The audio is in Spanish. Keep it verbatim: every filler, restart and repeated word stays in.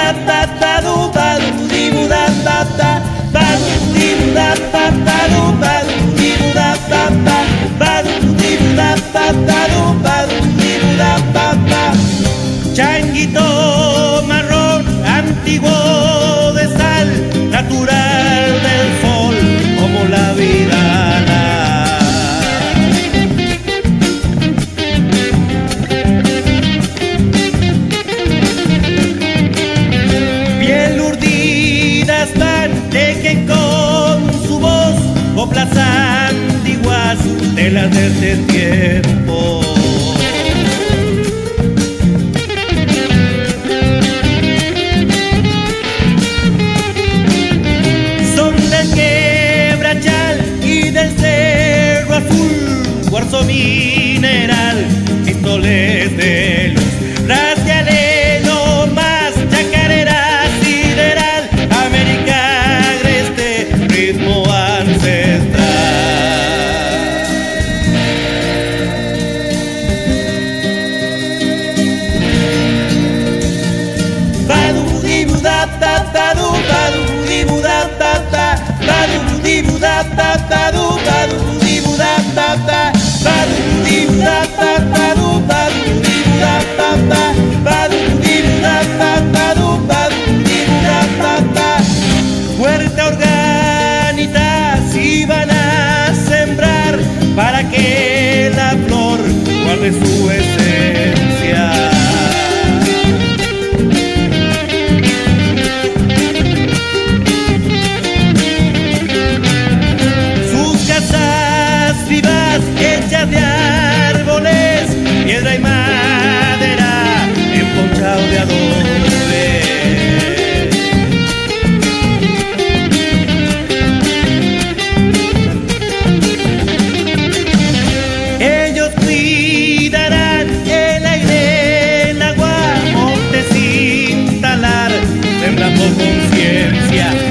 da da da do ba do di bu da da da ba do di bu da da da do ba do di bu da da da ba do di bu da da da do ba do di bu da da da. Changuito marrón antiguo de sal, natural del sol como la vida. Dejen con su voz coplas antiguas de las de ese tiempo. Son del Quebrachal y del Cerro Azul, cuarzo mineral, pistoles de luz, ras de alelo más, chacarera sideral, América ritmo ancestral. Badu di bu da da da do, badu di bu da da da, badu di bu da da da do, badu di bu da da da, badu di bu da da da do, badu di bu da da da, badu di bu da da da do, badu di bu da da da. Huerta orgánica si van a sembrar para que la flor guarde su esencia. Sus casas vivas hechas de árboles, piedra y madera, emponchado de adobe. Sembrando conciencia